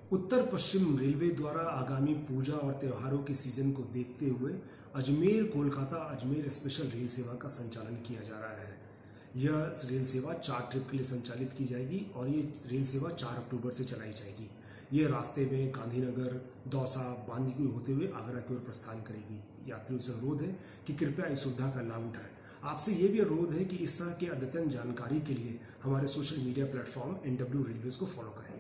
उत्तर पश्चिम railway द्वारा आगामी पूजा और त्योहारों के सीजन को देखते हुए अजमेर कोलकाता अजमेर स्पेशल रेल सेवा का संचालन किया जा रहा है। यह रेल सेवा 4 ट्रिप के लिए संचालित की जाएगी और ये रेल सेवा 4 अक्टूबर से चलाई जाएगी। ये रास्ते में गांधीनगर, दौसा, बांदीकुई होते हुए आगरा की ओर प्रस्थान करेगी। यात्रियों से अनुरोध है कि कृपया इस सुविधा का लाभ उठाएं। आपसे ये भी अनुरोध है कि इस तरह की अद्यतन जानकारी के लिए हमारे social media platform NW railways को फॉलो करें।